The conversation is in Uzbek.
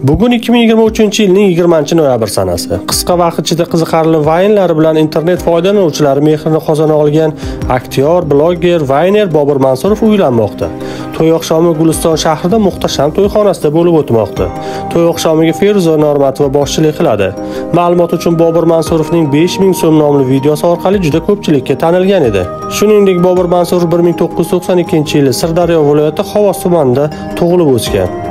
Bugun 2023-yilning 20-noyabr sanasi. Qisqa vaqt ichida qiziqarli vaynlari bilan internet foydalanuvchilari mehrini qozona olgan aktyor, blogger, vayner Bobur Mansurov uylanmoqda. To'y oqshomi Guliston shahrida muhtasham to'yxonasida bo'lib o'tmoqda. To'y oqshomiga Feruza Normatova boshchilik qiladi. Ma'lumot uchun Bobur Mansurovning 5000 so'm nomli videosi orqali juda ko'pchilikka tanilgan edi. Shuningdek, Bobur Mansurov 1992-yili Sirdaryo viloyati Xovos tumanida tug'ilib o'sgan.